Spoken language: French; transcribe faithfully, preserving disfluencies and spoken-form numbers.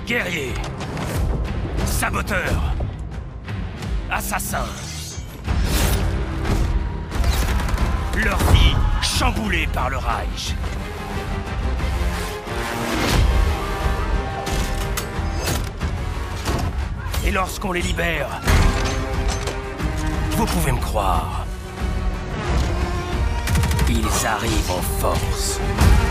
Guerriers, saboteurs, assassins. Leur vie chamboulée par le Reich. Et lorsqu'on les libère, vous pouvez me croire, ils arrivent en force.